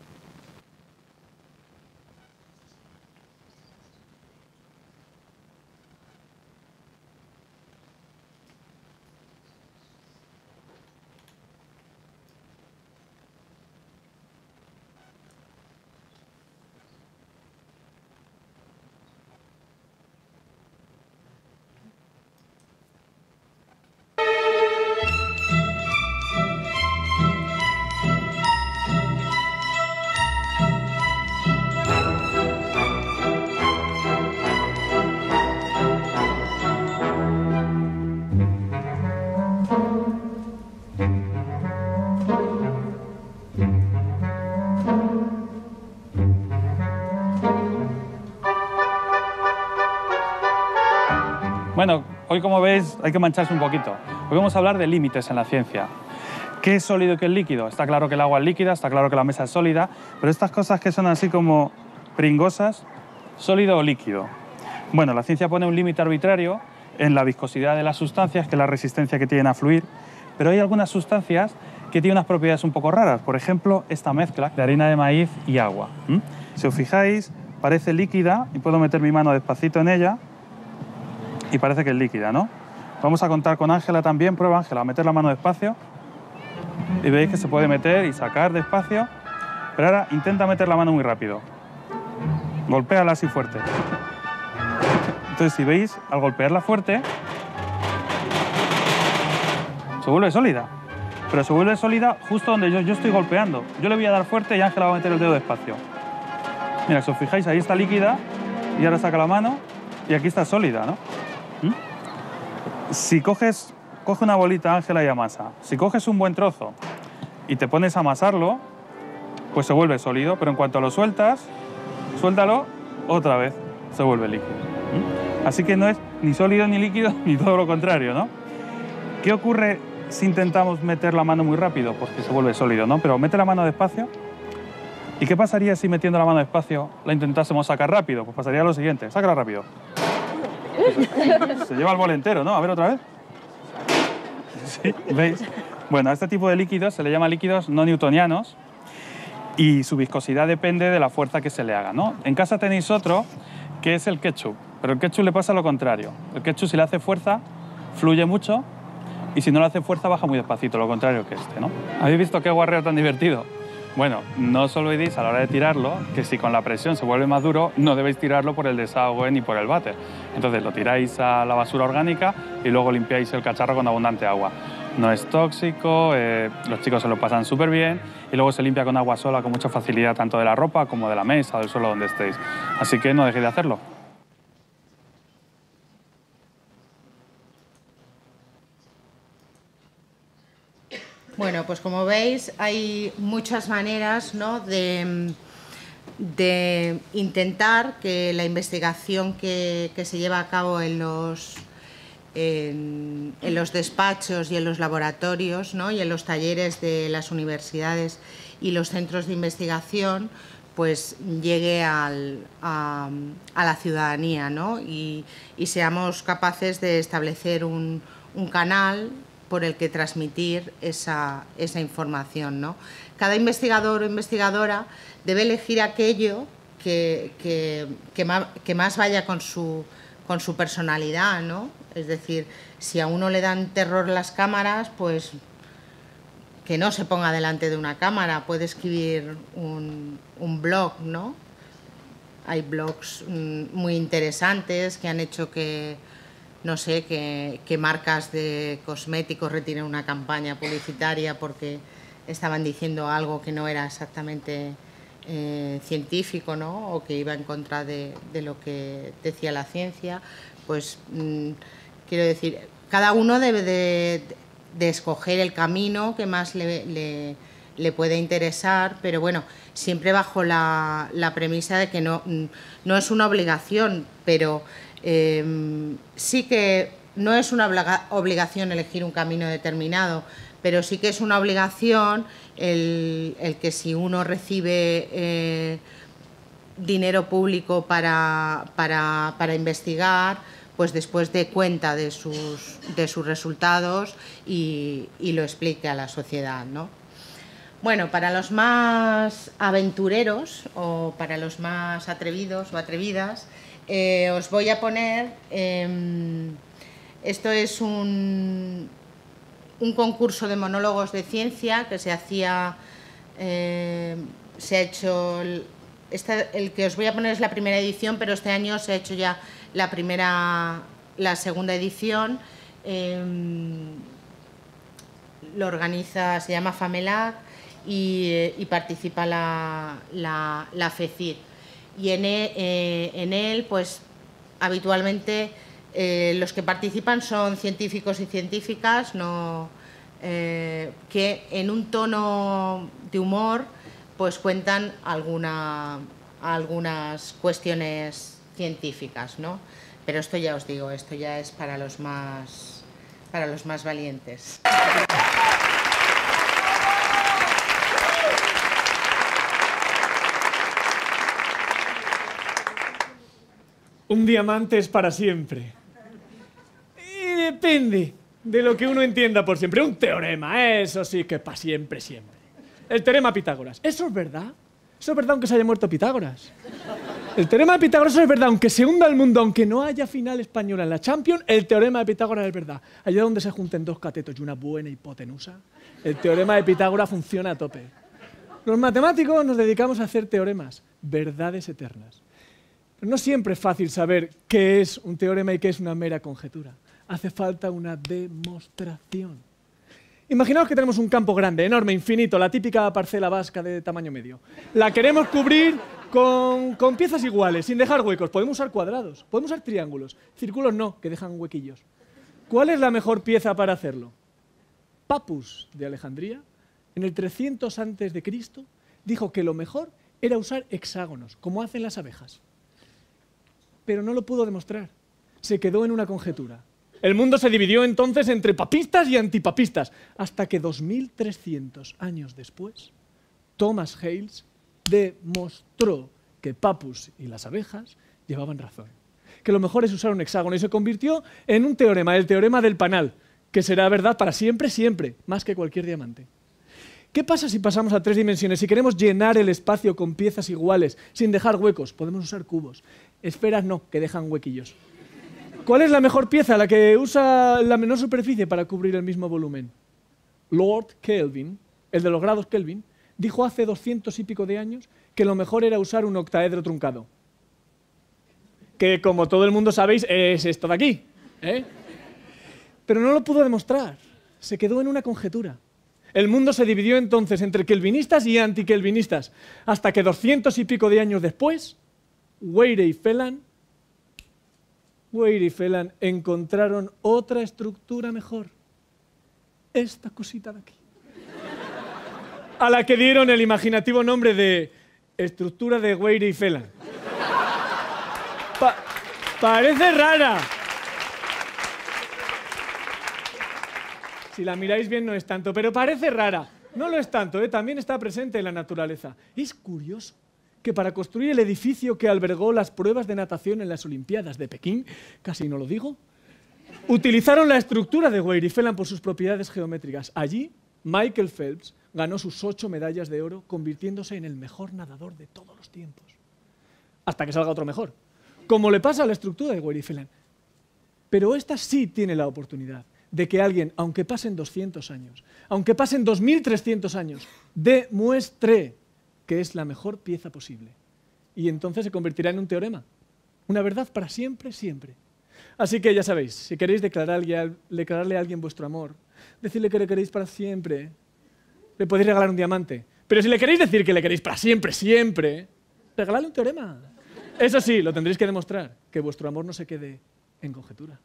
Bueno, hoy como veis hay que mancharse un poquito. Hoy vamos a hablar de límites en la ciencia. ¿Qué es sólido y qué es líquido? Está claro que el agua es líquida, está claro que la mesa es sólida, pero estas cosas que son así como pringosas, ¿sólido o líquido? Bueno, la ciencia pone un límite arbitrario en la viscosidad de las sustancias, que es la resistencia que tienen a fluir, pero hay algunas sustancias que tienen unas propiedades un poco raras. Por ejemplo, esta mezcla de harina de maíz y agua. ¿Mm? Si os fijáis, parece líquida y puedo meter mi mano despacito en ella y parece que es líquida, ¿no? Vamos a contar con Ángela también. Prueba, Ángela, a meter la mano despacio y veis que se puede meter y sacar despacio, pero ahora intenta meter la mano muy rápido. Golpéala así fuerte. Entonces, si veis, al golpearla fuerte, se vuelve sólida. Pero se vuelve sólida justo donde yo, yo estoy golpeando. Yo le voy a dar fuerte y Ángela va a meter el dedo despacio. Mira, si os fijáis, ahí está líquida y ahora saca la mano y aquí está sólida, ¿no? ¿Mm? Si coges, coge una bolita, Ángela, y amasa. Si coges un buen trozo y te pones a amasarlo, pues se vuelve sólido, pero en cuanto lo sueltas, suéltalo, otra vez se vuelve líquido. ¿Mm? Así que no es ni sólido ni líquido, ni todo lo contrario, ¿no? ¿Qué ocurre si intentamos meter la mano muy rápido? Pues que se vuelve sólido, ¿no? Pero mete la mano despacio. ¿Y qué pasaría si metiendo la mano despacio la intentásemos sacar rápido? Pues pasaría lo siguiente. Sácala rápido. Se lleva el bol entero, ¿no? A ver otra vez. ¿Sí? ¿Veis? Bueno, a este tipo de líquidos se le llama líquidos no newtonianos y su viscosidad depende de la fuerza que se le haga, ¿no? En casa tenéis otro que es el ketchup, pero el ketchup le pasa lo contrario. El ketchup, si le hace fuerza, fluye mucho, y si no le hace fuerza, baja muy despacito, lo contrario que este, ¿no? ¿Habéis visto qué guarreo tan divertido? Bueno, no os olvidéis a la hora de tirarlo que si con la presión se vuelve más duro, no debéis tirarlo por el desagüe ni por el váter. Entonces lo tiráis a la basura orgánica y luego limpiáis el cacharro con abundante agua. No es tóxico, eh, los chicos se lo pasan súper bien y luego se limpia con agua sola con mucha facilidad tanto de la ropa como de la mesa o del suelo donde estéis. Así que no dejéis de hacerlo. Bueno, pues como veis hay muchas maneras, ¿no?, de, de intentar que la investigación que, que se lleva a cabo en los, en, en los despachos y en los laboratorios, ¿no?, y en los talleres de las universidades y los centros de investigación, pues llegue al, a, a la ciudadanía, ¿no?, y, y seamos capaces de establecer un, un canal por el que transmitir esa, esa información, ¿no? Cada investigador o investigadora debe elegir aquello que, que, que, más, que más vaya con su, con su personalidad, ¿no? Es decir, si a uno le dan terror las cámaras, pues que no se ponga delante de una cámara, puede escribir un, un blog, ¿no? Hay blogs mmm, muy interesantes que han hecho que no sé, que, que marcas de cosméticos retiren una campaña publicitaria porque estaban diciendo algo que no era exactamente eh, científico, ¿no?, o que iba en contra de, de lo que decía la ciencia. Pues mmm, quiero decir, cada uno debe de, de escoger el camino que más le, le, le puede interesar, pero bueno, siempre bajo la, la premisa de que no, no es una obligación, pero Eh, sí que no es una obligación elegir un camino determinado, pero sí que es una obligación el, el que si uno recibe eh, dinero público para, para, para investigar, pues después dé cuenta de sus, de sus resultados y, y lo explique a la sociedad, ¿no? Bueno, para los más aventureros o para los más atrevidos o atrevidas, eh, os voy a poner, eh, esto es un, un concurso de monólogos de ciencia que se hacía, eh, se ha hecho, el, esta, el que os voy a poner es la primera edición, pero este año se ha hecho ya la primera, la segunda edición, eh, lo organiza, se llama FAMELAC, Y, eh, y participa la, la, la FECID. Y en, e, eh, en él, pues, habitualmente eh, los que participan son científicos y científicas, no, eh, que en un tono de humor, pues cuentan alguna, algunas cuestiones científicas, ¿no? Pero esto ya os digo, esto ya es para los más, para los más valientes. Un diamante es para siempre. Y depende de lo que uno entienda por siempre. Un teorema, eso sí que para siempre, siempre. El teorema de Pitágoras. ¿Eso es verdad? Eso es verdad aunque se haya muerto Pitágoras. El teorema de Pitágoras es verdad aunque se hunda el mundo, aunque no haya final española en la Champions, el teorema de Pitágoras es verdad. Allá donde se junten dos catetos y una buena hipotenusa, el teorema de Pitágoras funciona a tope. Los matemáticos nos dedicamos a hacer teoremas, verdades eternas. Pero no siempre es fácil saber qué es un teorema y qué es una mera conjetura. Hace falta una demostración. Imaginaos que tenemos un campo grande, enorme, infinito, la típica parcela vasca de tamaño medio. La queremos cubrir con, con piezas iguales, sin dejar huecos. Podemos usar cuadrados, podemos usar triángulos. Círculos no, que dejan huequillos. ¿Cuál es la mejor pieza para hacerlo? Papus de Alejandría, en el trescientos antes de Cristo, dijo que lo mejor era usar hexágonos, como hacen las abejas. Pero no lo pudo demostrar. Se quedó en una conjetura. El mundo se dividió entonces entre papistas y antipapistas, hasta que dos mil trescientos años después, Thomas Hales demostró que Papus y las abejas llevaban razón. Que lo mejor es usar un hexágono y se convirtió en un teorema, el teorema del panal, que será verdad para siempre, siempre, más que cualquier diamante. ¿Qué pasa si pasamos a tres dimensiones? Si queremos llenar el espacio con piezas iguales, sin dejar huecos, podemos usar cubos. Esferas no, que dejan huequillos. ¿Cuál es la mejor pieza? La que usa la menor superficie para cubrir el mismo volumen. Lord Kelvin, el de los grados Kelvin, dijo hace doscientos y pico de años que lo mejor era usar un octaedro truncado. Que, como todo el mundo sabéis, es esto de aquí, ¿eh? Pero no lo pudo demostrar. Se quedó en una conjetura. El mundo se dividió entonces entre kelvinistas y antikelvinistas, hasta que doscientos y pico de años después, Weire y Phelan, Weire y Phelan encontraron otra estructura mejor. Esta cosita de aquí. A la que dieron el imaginativo nombre de estructura de Weire y Phelan. Pa- parece rara. Si la miráis bien no es tanto, pero parece rara. No lo es tanto, ¿eh? También está presente en la naturaleza. Es curioso que para construir el edificio que albergó las pruebas de natación en las Olimpiadas de Pekín, casi no lo digo, utilizaron la estructura de Weire y Phelan por sus propiedades geométricas. Allí, Michael Phelps ganó sus ocho medallas de oro, convirtiéndose en el mejor nadador de todos los tiempos. Hasta que salga otro mejor. Como le pasa a la estructura de Weire y Phelan. Pero esta sí tiene la oportunidad de que alguien, aunque pasen doscientos años, aunque pasen dos mil trescientos años, demuestre que es la mejor pieza posible. Y entonces se convertirá en un teorema. Una verdad para siempre, siempre. Así que ya sabéis, si queréis declararle, declararle a alguien vuestro amor, decirle que le queréis para siempre, le podéis regalar un diamante. Pero si le queréis decir que le queréis para siempre, siempre, regaladle un teorema. Eso sí, lo tendréis que demostrar, que vuestro amor no se quede en conjetura.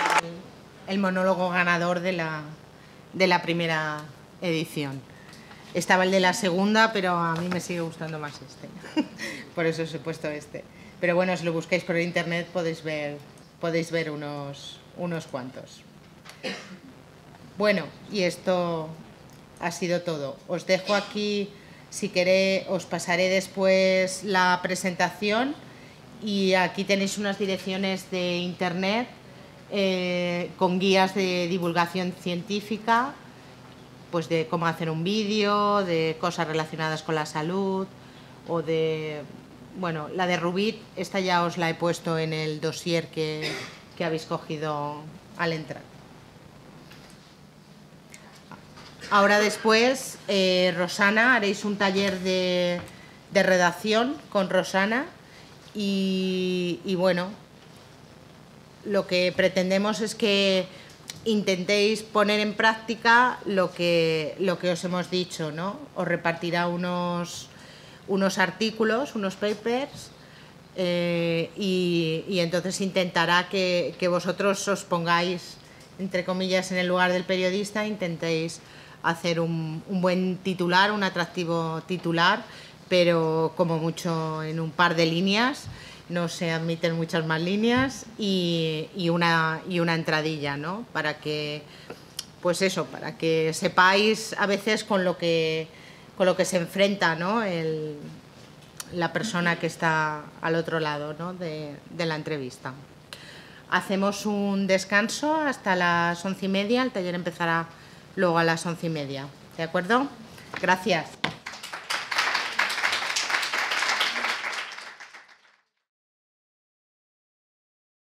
El monólogo ganador de la, de la primera edición. Estaba el de la segunda, pero a mí me sigue gustando más este. Por eso os he puesto este. Pero bueno, si lo buscáis por internet podéis ver, podéis ver unos, unos cuantos. Bueno, y esto ha sido todo. Os dejo aquí, si queréis, os pasaré después la presentación y aquí tenéis unas direcciones de internet eh, con guías de divulgación científica, pues de cómo hacer un vídeo, de cosas relacionadas con la salud o de... Bueno, la de Rubit, esta ya os la he puesto en el dossier que, que habéis cogido al entrar. Ahora después, eh, Rosana, haréis un taller de, de redacción con Rosana y, y bueno, lo que pretendemos es que intentéis poner en práctica lo que, lo que os hemos dicho, ¿no? Os repartirá unos, unos artículos, unos papers, eh, y, y entonces intentará que, que vosotros os pongáis, entre comillas, en el lugar del periodista, intentéis hacer un, un buen titular, un atractivo titular, pero como mucho en un par de líneas, no se admiten muchas más líneas y, y, una, y una entradilla, ¿no? Para que, pues eso, para que sepáis a veces con lo que, con lo que se enfrenta, ¿no? El, la persona que está al otro lado, ¿no? de, de la entrevista. Hacemos un descanso hasta las once y media, el taller empezará luego a las once y media, ¿de acuerdo? Gracias.